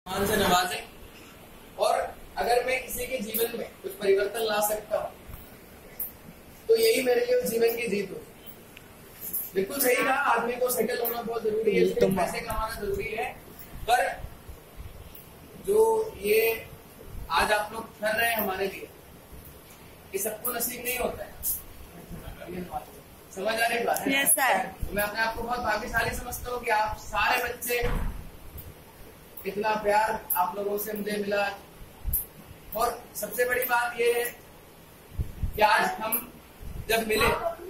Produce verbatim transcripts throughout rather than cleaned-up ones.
मान से नवाजें। और अगर मैं किसी के जीवन में कुछ परिवर्तन ला सकता हूँ तो यही मेरे लिए जीवन की जीत हो। बिल्कुल सही कहा, आदमी को सेटल होना बहुत जरूरी है, तो पैसे कमाना जरूरी है, पर जो ये आज आप लोग कर रहे हैं हमारे लिए, ये सबको नसीब नहीं होता है। समझ आ रही बात है? yes, sir. तो मैं अपने आप को बहुत भाग्यशाली समझता हूँ कि आप सारे बच्चे, इतना प्यार आप लोगों से मुझे मिला। और सबसे बड़ी बात ये है कि आज हम जब मिले,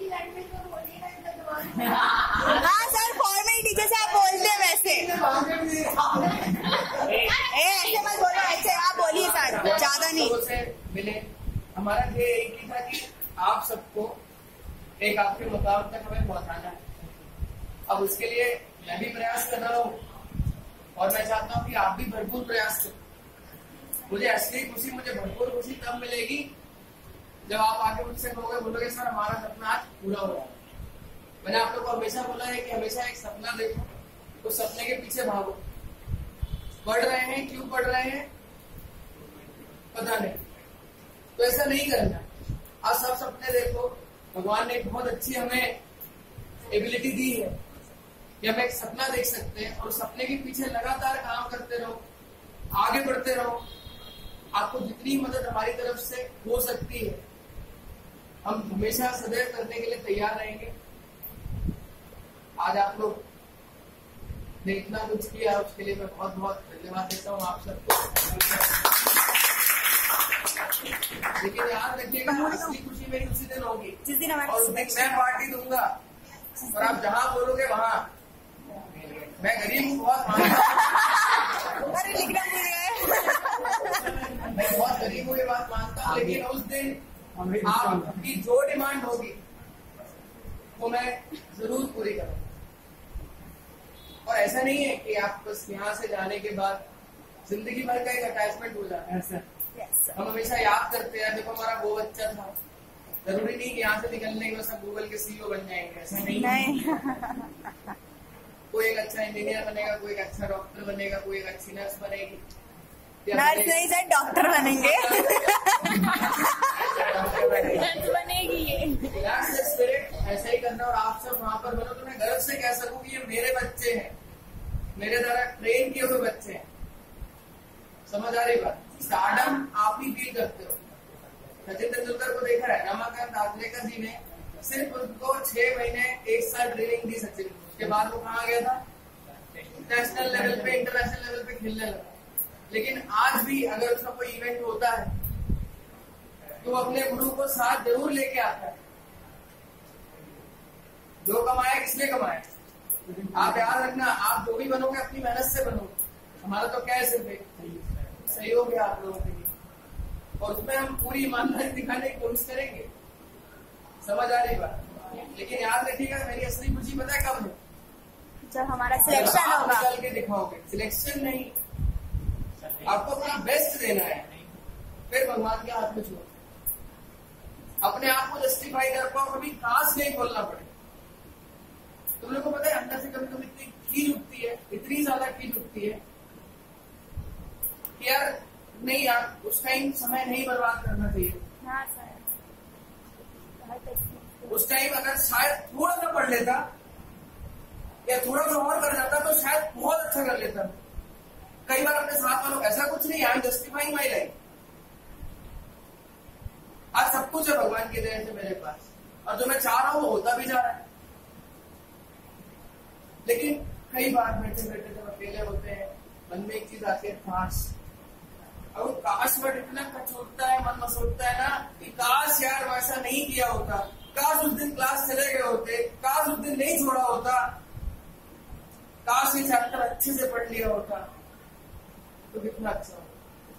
हाँ सर, फॉर्मेलिटी जैसे आप बोलते हैं वैसे ए, ऐसे मत बोलो, ऐसे आप बोलिए सर, ज्यादा नहीं। से मिले, हमारा ध्येय एक ही था कि आप सबको एक आपके मुकाम तक हमें पहुंचाना है। अब उसके लिए मैं भी प्रयास कर रहा हूँ और मैं चाहता हूँ कि आप भी भरपूर प्रयास करें। मुझे असली खुशी, मुझे भरपूर खुशी तब मिलेगी जब आप आके मुझसे कहोगे, बोलोगे सर हमारा सपना आज पूरा हो रहा है। मैंने आप लोग को हमेशा बोला है कि हमेशा एक सपना देखो, उस सपने के पीछे भागो। पढ़ रहे हैं, क्यों पढ़ रहे हैं पता नहीं, तो ऐसा नहीं करना। आज सब सपने देखो, भगवान ने एक बहुत अच्छी हमें एबिलिटी दी है कि हम एक सपना देख सकते हैं और उस सपने के पीछे लगातार काम करते रहो, आगे बढ़ते रहो। आपको जितनी मदद हमारी तरफ से हो सकती है हम हमेशा सदैव करने के लिए तैयार रहेंगे। आज आप लोग ने इतना कुछ किया, उसके लिए मैं बहुत बहुत धन्यवाद देता हूँ आप सबको। लेकिन याद रखिएगा, असली खुशी मेरी उसी दिन होगी जिस दिन हमारे और उस दिन मैं पार्टी दूंगा। और आप जहाँ बोलोगे वहाँ, मैं गरीब हूँ बहुत, अरे लिखना भूल गए। मैं बहुत गरीब हूँ ये बात मानता हूँ, लेकिन उस दिन आपकी जो डिमांड होगी वो मैं जरूर पूरी करूँगा। और ऐसा नहीं है कि आप बस यहाँ से जाने के बाद जिंदगी भर का एक अटैचमेंट हो जाता है। yes, हम हमेशा याद करते हैं, देखो हमारा वो बच्चा था। जरूरी नहीं कि यहाँ से निकलने के बाद सब गूगल के सीईओ बन जाएंगे, ऐसा नहीं, नहीं। कोई एक अच्छा इंजीनियर बनेगा, कोई एक अच्छा डॉक्टर बनेगा, कोई एक अच्छी नर्स बनेगी। नर्स नहीं सर, डॉक्टर बनेंगे। बनेगी ये स्पिरिट ऐसा ही करना। और आप सब वहाँ पर बनो तो मैं गर्व से कह सकूँ कि ये मेरे बच्चे हैं, मेरे द्वारा ट्रेन किए हुए बच्चे हैं। समझ आ रही बात? स्टारडम आप ही फील करते हो। सचिन तेंदुलकर को देखा है, रमाकांत आचरेकर जी ने सिर्फ उनको छह महीने एक साल ट्रेनिंग दी सचिन। उसके बाद वो कहाँ गया था? नेशनल लेवल पे, इंटरनेशनल लेवल पे खेलने लगा। लेकिन आज भी अगर उसका कोई इवेंट होता है तो अपने गुरु को साथ जरूर लेके आता है। जो कमाया किसने कमाया? आप याद रखना, आप जो भी बनोगे अपनी मेहनत से बनोगे। हमारा तो क्या है, सिर्फ सहयोग है आप लोगों के लिए, और उसमें हम पूरी ईमानदारी दिखाने की कोशिश करेंगे। समझ आ रही बात? लेकिन याद रखिएगा, मेरी असली खुशी पता है कब है? जब हमारा सिलेक्शन होगा। निकल के दिखाओगे। सिलेक्शन नहीं, आपको अपना बेस्ट देना है, फिर भगवान के हाथ में छोड़ो। अपने आप को जस्टिफाई कर पाओ, कभी काश नहीं बोलना पड़े। तुम लोग को पता है अंदर से कभी कभी इतनी खींच उठती है, इतनी ज्यादा खींच उठती है कि यार नहीं यार, उस टाइम समय नहीं बर्बाद करना चाहिए। हाँ सर। उस टाइम अगर शायद थोड़ा सा पढ़ लेता या थोड़ा सा और कर जाता तो शायद बहुत अच्छा कर लेता। कई बार अपने साथ वालों, ऐसा कुछ नहीं, I am justifying my life. आज सब कुछ है भगवान की दया से मेरे पास, और जो मैं चाह रहा हूँ वो होता भी जा रहा है। लेकिन कई बार बैठे बैठे जब अकेले होते हैं, मन में एक चीज आती है, काश। और वो काश वर्ड इतना कचोटता है, मन मसोटता है ना कि काश यार वैसा नहीं किया होता, काश उस दिन क्लास चले गए होते, काश उस दिन नहीं छोड़ा होता, काश ये चैप्टर अच्छे से पढ़ लिया होता तो कितना अच्छा हो।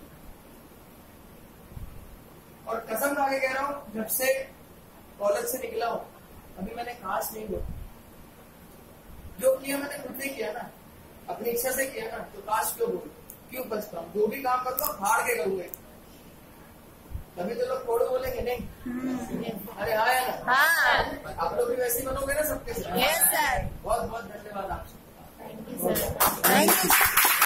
और कसम खा के कह रहा हूं, जब से कॉलेज से निकला हूं अभी मैंने काश नहीं बोला। जो किया मैंने खुद ने किया ना, अपनी इच्छा से किया ना, तो काश क्यों बोलूं, क्यों पछताऊं? जो भी काम करूंगा फाड़ के करूंगा। तभी तो लोग फोड़ बोलेंगे नहीं। अरे हाँ या ना? हाँ। आप लोग भी वैसे बनोगे ना सबके साथ। Yes sir. बहुत बहुत धन्यवाद आपसे। Thank you sir. Thank you.